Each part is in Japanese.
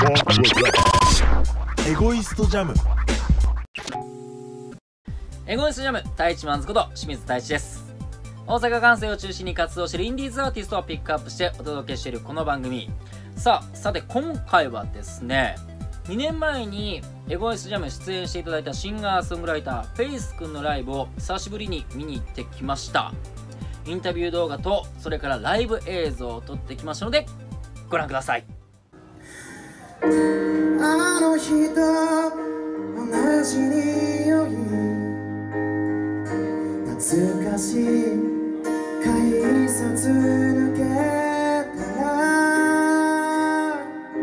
エゴイストジャム。 エゴイストジャム、太一マンズこと清水太一です。大阪関西を中心に活動しているインディーズアーティストをピックアップしてお届けしているこの番組。さて今回はですね、2年前にエゴイストジャム出演していただいたシンガーソングライターフェイスくんのライブを久しぶりに見に行ってきました。インタビュー動画とそれからライブ映像を撮ってきましたのでご覧ください。 あの日と同じ匂い、懐かしい改札抜けたら、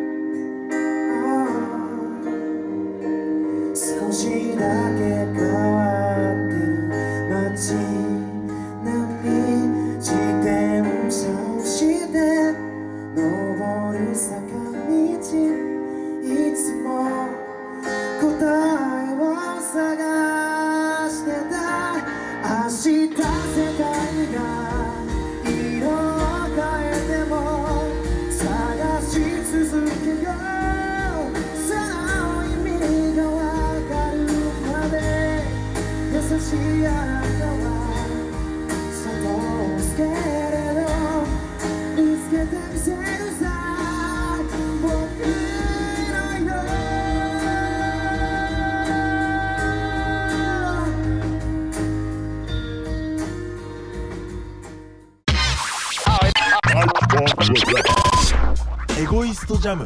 少しだけ変わってる街並み、自転車をして登る坂道、いつも答えを探してた。明日世界が色を変えても探し続けよう。その意味がわかるまで優しいあなたは外をつけれど見つけてみせるさ。 エゴイストジャム。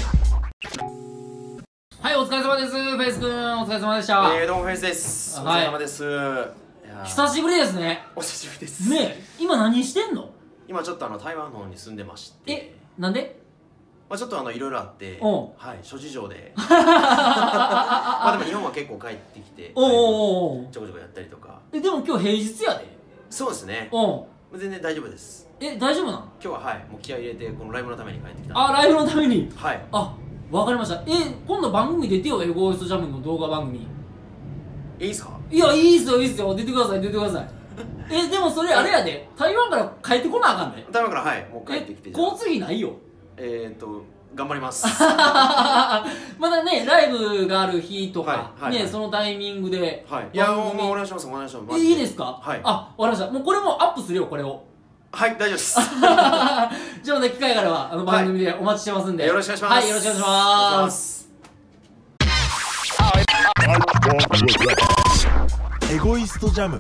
はい、お疲れ様です。フェイスくん、お疲れ様でした。 どうもフェイスです。お疲れ様です。 久しぶりですね。 お久しぶりです。 ねえ、今何してんの？ 今ちょっと台湾の方に住んでまして。 なんで？ ちょっといろいろあって、はい、諸事情で。でも日本は結構帰ってきて、ちょこちょこやったりとか。 でも今日平日やで。 そうですね。全然大丈夫です。 大丈夫なの？ 今日ははい、もう気合い入れてこのライブのために帰ってきた。 ライブのために。 はい。 わかりました。今度番組出てよ、エゴイストジャムの動画番組。 いいっすか？ いや、いいっすよ、いいっすよ。出てください、出てください。でもそれあれやで、台湾から帰ってこなあかんね。 台湾からはい、もう帰ってきて。 交通費ないよ。 頑張ります。 まだね、ライブがある日とか、ね、そのタイミングで。 いや、もうお願いします、お願いします。 いいですか？ はい。 わかりました。もうこれもアップするよ、これを。 はい、大丈夫です。 じゃあね、機会があれば番組でお待ちしてますんで、 よろしくお願いします。 はい、よろしくお願いします。 エゴイストジャム。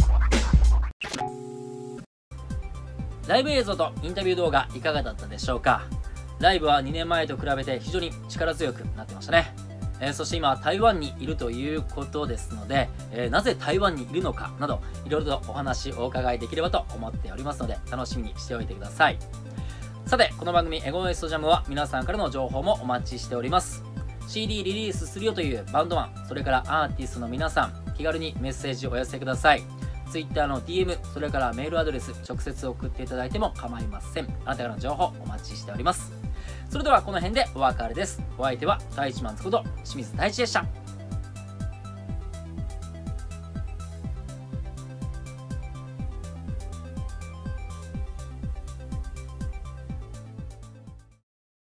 ライブ映像とインタビュー動画いかがだったでしょうか？ライブは2年前と比べて非常に力強くなってましたね。そして今台湾にいるということですので、なぜ台湾にいるのかなどいろいろとお話をお伺いできればと思っておりますので楽しみにしておいてください。さてこの番組エゴイストジャムは皆さんからの情報もお待ちしております。 CD リリースするよというバンドマン、それからアーティストの皆さん、気軽にメッセージをお寄せください。 Twitter の DM、 それからメールアドレス直接送っていただいても構いません。あなたからの情報お待ちしております。それではこの辺でお別れです。お相手は太一マンズこと清水太一でした。